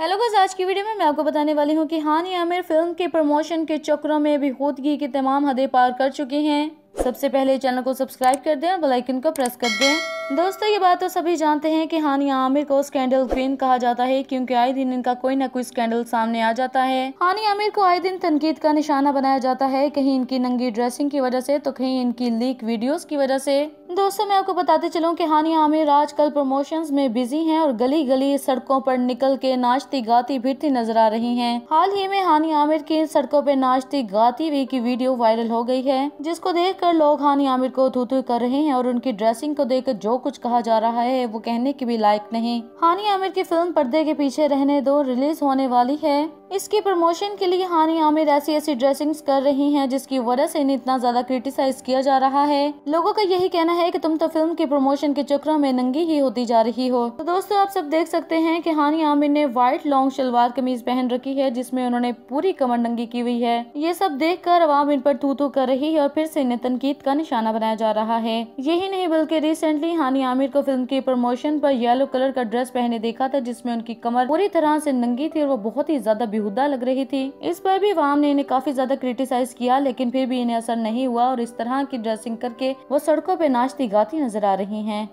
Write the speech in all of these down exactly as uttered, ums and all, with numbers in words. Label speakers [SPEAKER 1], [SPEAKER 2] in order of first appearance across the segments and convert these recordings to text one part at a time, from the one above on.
[SPEAKER 1] Hello guys, आज की video में मैं आपको बताने वाली हूँ कि हानि आमिर फिल्म के प्रमोशन के चक्रों में बेहूदगी की तमाम हदें पार कर चुकी हैं। सबसे पहले चैनल को सब्सक्राइब कर दें और बेल आइकन को प्रेस कर दें। दोस्तों, ये बात तो सभी जानते हैं कि हानिया आमिर को स्कैंडल क्वीन कहा जाता है, क्योंकि आए दिन इनका कोई ना कोई स्कैंडल सामने आ जाता है। हानिया आमिर को आए दिन तनकीद का निशाना बनाया जाता है, कहीं इनकी नंगी ड्रेसिंग की वजह से तो कहीं इनकी लीक वीडियोस की वजह से। दोस्तों, मैं आपको बताते चलूं कि हानिया आमिर आजकल प्रमोशंस में बिजी हैं और गली गली सड़कों पर निकल के नाचती गाती फिरती नजर आ रही हैं। हाल ही में हानिया आमिर की सड़कों पर नाचती गाती हुई की वीडियो वायरल हो गई है, जिसको देखकर लोग हानिया आमिर को थू थू कर रहे हैं और उनकी ड्रेसिंग को देखकर जो कुछ कहा जा रहा है वो कहने की भी लायक नहीं। हानिया आमिर की फिल्म पर्दे के पीछे रहने दो रिलीज होने वाली है। इसकी प्रमोशन के लिए हानिया आमिर ऐसी ऐसी ड्रेसिंग्स कर रही हैं जिसकी वजह से इन्हें इतना ज्यादा क्रिटिसाइज किया जा रहा है। लोगों का यही कहना है कि तुम तो फिल्म की प्रमोशन के चक्रों में नंगी ही होती जा रही हो। तो दोस्तों, आप सब देख सकते हैं कि हानिया आमिर ने व्हाइट लॉन्ग शलवार कमीज पहन रखी है, जिसमें उन्होंने पूरी कमर नंगी की हुई है। ये सब देख कर अवाम इन पर थू थू कर रही है और फिर से इन्हें तनकीद का निशाना बनाया जा रहा है। यही नहीं बल्कि रिसेंटली हानिया आमिर को फिल्म की प्रमोशन पर येलो कलर का ड्रेस पहने देखा था, जिसमें उनकी कमर पूरी तरह से नंगी थी और वो बहुत ही ज्यादा बेहुदा लग रही थी। इस पर भी अवाम ने इन्हें काफी ज्यादा क्रिटिसाइज किया, लेकिन फिर भी इन्हें असर नहीं हुआ और इस तरह की ड्रेसिंग करके वो सड़कों पे नाचती गाती नजर आ रही हैं।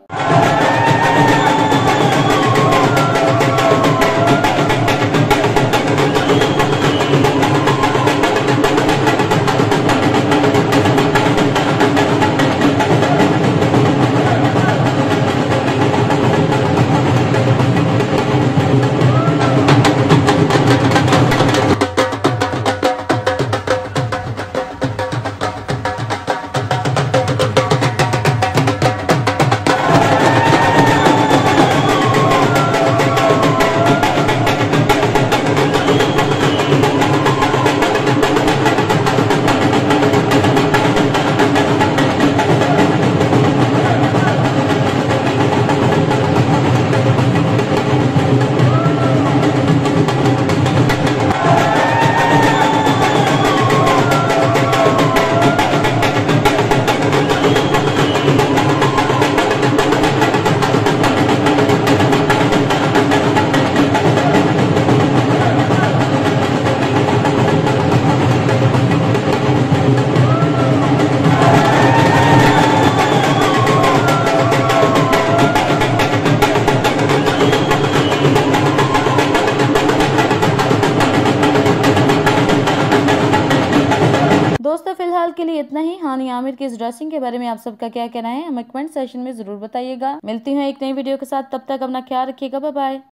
[SPEAKER 1] दोस्तों, फिलहाल के लिए इतना ही। हानिया आमिर की इस ड्रेसिंग के बारे में आप सबका क्या कहना है, हमें कमेंट सेक्शन में जरूर बताइएगा। मिलती हूँ एक नई वीडियो के साथ, तब तक अपना ख्याल रखिएगा। Bye bye.